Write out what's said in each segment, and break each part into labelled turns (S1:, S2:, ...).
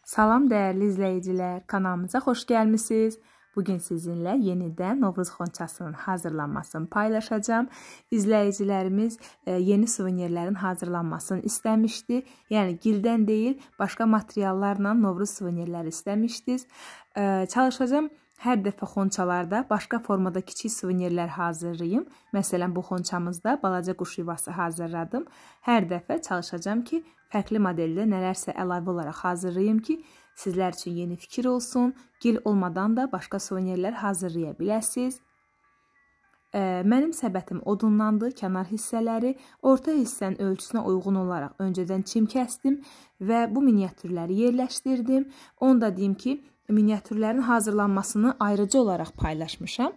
S1: Salam dəyərli izləyicilər, kanalımıza xoş gəlmisiniz. Bugün sizinlə yenidən Novruz xonçasının hazırlanmasını paylaşacağım. İzləyicilərimiz yeni suvenirlərin hazırlanmasını istəmişdi. Yəni gildən deyil, başqa materiallarla Novruz suvenirləri istəmişdiniz. Çalışacağım hər dəfə xonçalarda başqa formada kiçik suvenirlər hazırlayım. Məsələn, bu xonçamızda balaca quş yuvası hazırladım. Hər dəfə çalışacağım ki, fərqli modeldə nələrsə əlavə olaraq hazırlayım ki, sizlər üçün yeni fikir olsun. Gil olmadan da başqa suvenirlər hazırlaya biləsiniz. Mənim səbətim odunlandı, kənar hissələri. Orta hissənin ölçüsünə uyğun olaraq öncədən çim kəsdim və bu miniatürləri yerləşdirdim. Onu da deyim ki, miniatürlərin hazırlanmasını ayrıca olaraq paylaşmışam.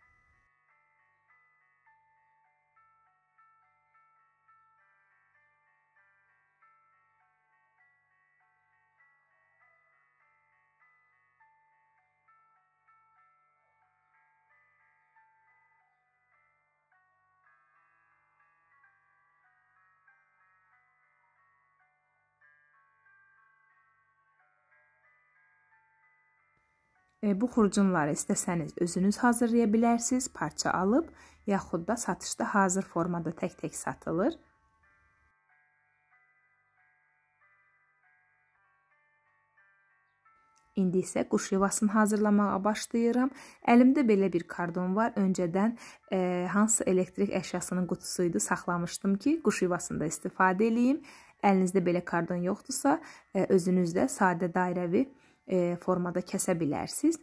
S1: Bu xurcunları istəsəniz özünüz hazırlaya bilərsiniz, parça alıb, yaxud da satışda hazır formada tək-tək satılır. İndi isə quş yuvasını hazırlamağa başlayıram. Əlimdə belə bir kardon var. Öncədən hansı elektrik əşyasının qutusuydu saxlamışdım ki, quş yuvasında istifadə edeyim. Əlinizdə belə kardon yoxdursa, özünüzdə sadə dairəvi formada kəsə bilərsiniz.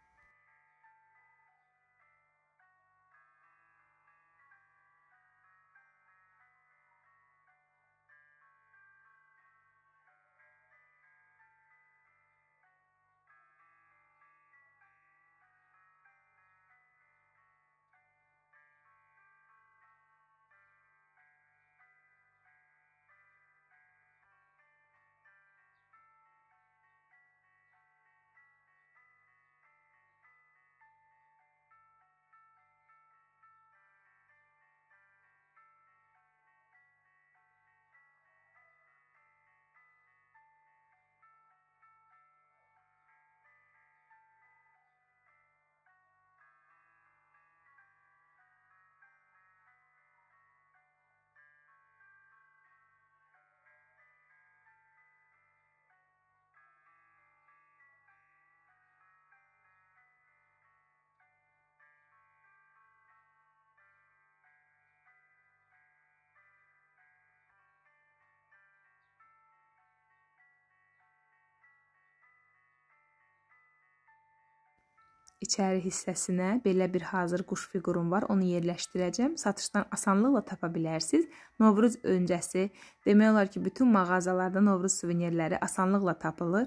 S1: İçəri hissəsinə belə bir hazır quş figurum var. Onu yerləşdirəcəm. Satışdan asanlıqla tapa bilərsiniz. Novruz öncəsi demək olar ki, bütün mağazalarda Novruz suvenirləri asanlıqla tapılır.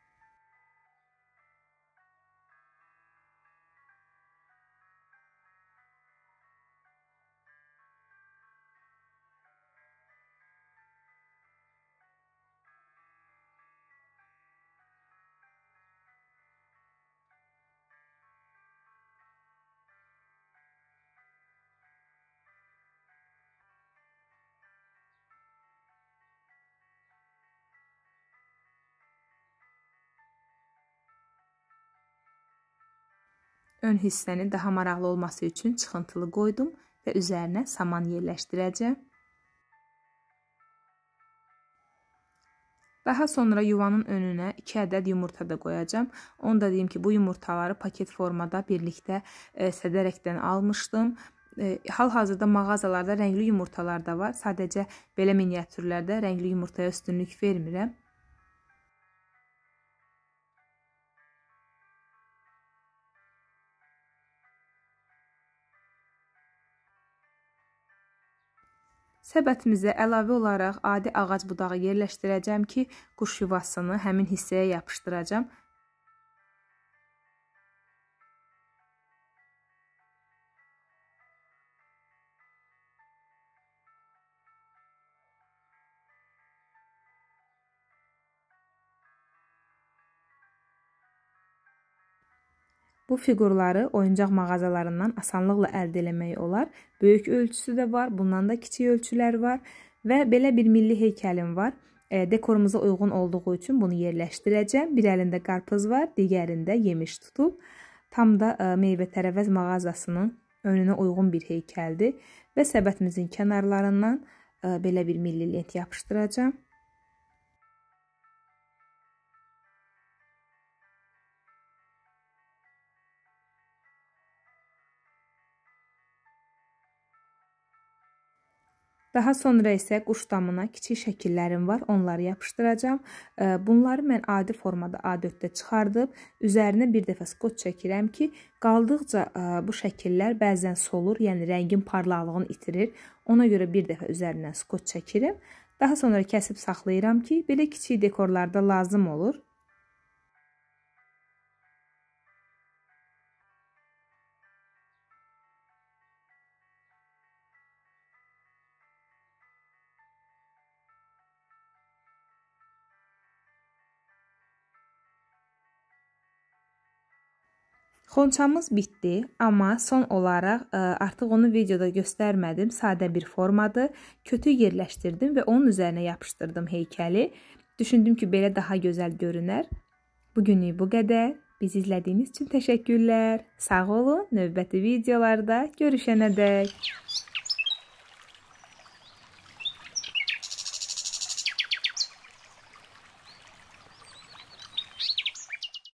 S1: Ön hissənin daha maraqlı olması üçün çıxıntılı qoydum və üzərinə saman yerləşdirəcəm. Daha sonra yuvanın önünə 2 ədəd yumurta da qoyacağım. Onu da deyim ki, bu yumurtaları paket formada birlikdə sədərəkdən almışdım. Hal-hazırda mağazalarda rəngli yumurtalar da var. Sadəcə belə miniatürlərdə rəngli yumurtaya üstünlük vermirəm. Səbətimizə əlavə olaraq adi ağac budağı yerləşdirəcəm ki, quş yuvasını həmin hissəyə yapışdıracağam. Bu fiqurları oyuncaq mağazalarından asanlıqla əldə etmək olar. Böyük ölçüsü də var, bundan da kiçik ölçülər var və belə bir milli heykəlim var. Dekorumuza uyğun olduğu üçün bunu yerləşdirəcəm. Bir əlində qarpız var, digərində yemiş tutub. Tam da meyvə-tərəvəz mağazasının önünə uyğun bir heykəldir və səbətimizin kənarlarından belə bir milli lent yapışdıracağam. Daha sonra isə quş damına kiçik şəkillərim var, onları yapışdıracağam. Bunları mən adi formada A4-də çıxardıb, üzərinə bir dəfə skotç çəkirəm ki, qaldıqca bu şəkillər bəzən solur, yəni rəngin parlaqlığını itirir. Ona görə bir dəfə üzərindən skotç çəkirim. Daha sonra kəsib saxlayıram ki, belə kiçik dekorlarda lazım olur. Xonçamız bitdi, amma son olaraq artıq onu videoda göstərmədim. Sadə bir formadır. Kötük yerləşdirdim və onun üzərinə yapışdırdım heykəli. Düşündüm ki, belə daha gözəl görünər. Bugünlük bu qədər. Bizi izlədiyiniz üçün təşəkkürlər. Sağ olun. Növbəti videolarda görüşənədək.